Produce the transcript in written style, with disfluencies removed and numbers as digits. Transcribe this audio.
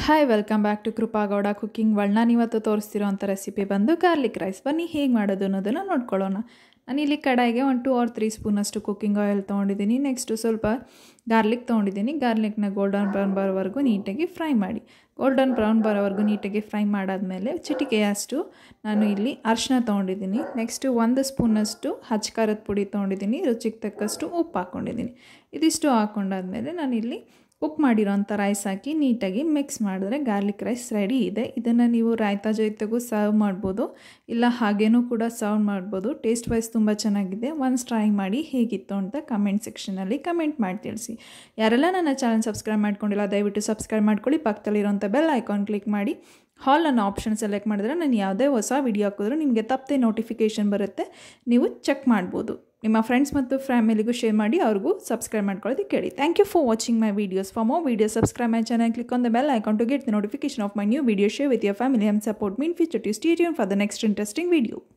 Hi welcome back to Krupa Gowda cooking world. ನಾನು ಇವತ್ತು ತೋರಿಸ್ತಿರೋ ಅಂಥ ರೆಸಿಪಿ ಬಂದು ಗಾರ್ಲಿಕ್ ರೈಸ್. ಬನ್ನಿ ಹೇಗೆ ಮಾಡೋದು ಅನ್ನೋದನ್ನು ನೋಡ್ಕೊಳ್ಳೋಣ. ನಾನು ಇಲ್ಲಿ ಕಡಾಯಿಗೆ 1 2 or 3 ಸ್ಪೂನಷ್ಟು ಕುಕ್ಕಿಂಗ್ ಆಯಿಲ್ ತೊಗೊಂಡಿದ್ದೀನಿ. ನೆಕ್ಸ್ಟು ಸ್ವಲ್ಪ ಗಾರ್ಲಿಕ್ ತೊಗೊಂಡಿದ್ದೀನಿ. ಗಾರ್ಲಿಕ್ನ ಗೋಲ್ಡನ್ ಬ್ರೌನ್ ಬರೋವರೆಗೂ ನೀಟಾಗಿ ಫ್ರೈ ಮಾಡಿ. ಗೋಲ್ಡನ್ ಬ್ರೌನ್ ಬರೋವರೆಗೂ ನೀಟಾಗಿ ಫ್ರೈ ಮಾಡಾದಮೇಲೆ ಚಿಟಿಕೆಯಷ್ಟು ನಾನು ಇಲ್ಲಿ ಅರಿಶಿನ ತೊಗೊಂಡಿದ್ದೀನಿ. ನೆಕ್ಸ್ಟು 1 ಸ್ಪೂನಷ್ಟು ಹಚ್ಚ ಖಾರದ ಪುಡಿ ತೊಗೊಂಡಿದ್ದೀನಿ. ರುಚಿಗೆ ತಕ್ಕಷ್ಟು ಉಪ್ಪು ಹಾಕ್ಕೊಂಡಿದ್ದೀನಿ. ಇದಿಷ್ಟು ಹಾಕ್ಕೊಂಡಾದ್ಮೇಲೆ ನಾನಿಲ್ಲಿ ಕುಕ್ ಮಾಡಿರೋಂಥ ರೈಸ್ ಹಾಕಿ ನೀಟಾಗಿ ಮಿಕ್ಸ್ ಮಾಡಿದ್ರೆ ಗಾರ್ಲಿಕ್ ರೈಸ್ ರೆಡಿ ಇದೆ. ಇದನ್ನು ನೀವು ರಾಯ್ತಾ ಜೊತೆಗೂ ಸರ್ವ್ ಮಾಡ್ಬೋದು, ಇಲ್ಲ ಹಾಗೇನೂ ಕೂಡ ಸರ್ವ್ ಮಾಡ್ಬೋದು. ಟೇಸ್ಟ್ ವೈಸ್ ತುಂಬ ಚೆನ್ನಾಗಿದೆ. ಒನ್ಸ್ ಟ್ರೈ ಮಾಡಿ ಹೇಗಿತ್ತು ಅಂತ ಕಮೆಂಟ್ ಸೆಕ್ಷನಲ್ಲಿ ಕಮೆಂಟ್ ಮಾಡಿ ತಿಳಿಸಿ. ಯಾರೆಲ್ಲ ನನ್ನ ಚಾನಲ್ ಸಬ್ಸ್ಕ್ರೈಬ್ ಮಾಡ್ಕೊಂಡಿಲ್ಲ ದಯವಿಟ್ಟು ಸಬ್ಸ್ಕ್ರೈಬ್ ಮಾಡ್ಕೊಳ್ಳಿ. ಪಕ್ಕದಲ್ಲಿರೋಂಥ ಬೆಲ್ ಐಕಾನ್ ಕ್ಲಿಕ್ ಮಾಡಿ ಹಾಲ್ ಅನ್ನೋ ಆಪ್ಷನ್ ಸೆಲೆಕ್ಟ್ ಮಾಡಿದ್ರೆ ನಾನು ಯಾವುದೇ ಹೊಸ ವಿಡಿಯೋ ಹಾಕಿದ್ರೂ ನಿಮಗೆ ತಪ್ಪದೆ ನೋಟಿಫಿಕೇಷನ್ ಬರುತ್ತೆ, ನೀವು ಚೆಕ್ ಮಾಡ್ಬೋದು. ನಿಮ್ಮ ಫ್ರೆಂಡ್ಸ್ ಮತ್ತು ಫ್ಯಾಮಿಲಿಗೂ ಶೇರ್ ಮಾಡಿ, ಅವ್ರಿಗೂ ಸಬ್ಸ್ಕ್ರೈಬ್ ಮಾಡ್ಕೊಳ್ಳೋದಕ್ಕೆ ಕೇಳಿ. Thank you for watching my videos. For more videos, subscribe my channel, click on the bell icon to get the notification of my new video. Share with your family and support me in future to stay tuned for the next interesting video.